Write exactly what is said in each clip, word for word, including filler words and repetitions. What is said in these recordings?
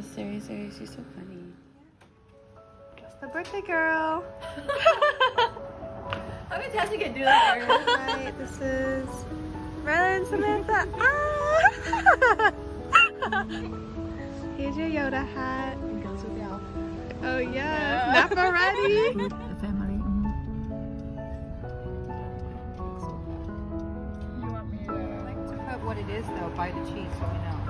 Sari, Sari, she's so funny. That's the birthday girl. How many times you can do that? Right, this is Riley and Samantha. Ah! Here's your Yoda hat. It goes with the outfit. Oh yeah, Napa ready. The family. You want me to... I like to put what it is though by the cheese so we know.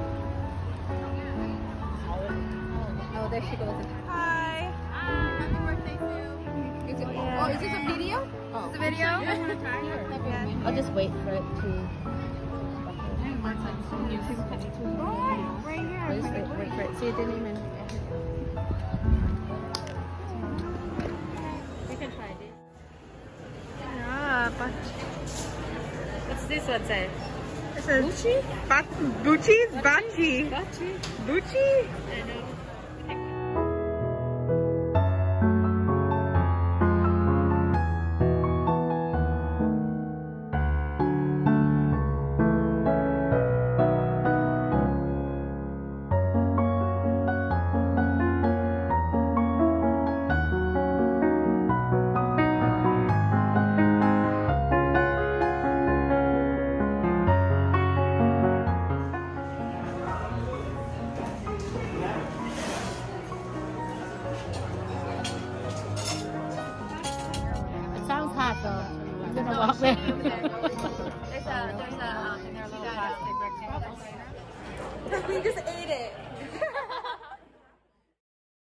Oh, there she goes. Hi. Happy birthday, Sue. Is it, Yeah. Oh, is this a video? Oh. Is it a video? Yeah. I'll just wait for it to. Right here. I'll just wait, wait for it. See, it didn't even. We can try this. Yeah, but What's this one say? this is Bucci? Bat Bucci's Bachi. Bucci? Bucci. I know. Sounds hot though. I'm gonna walk there.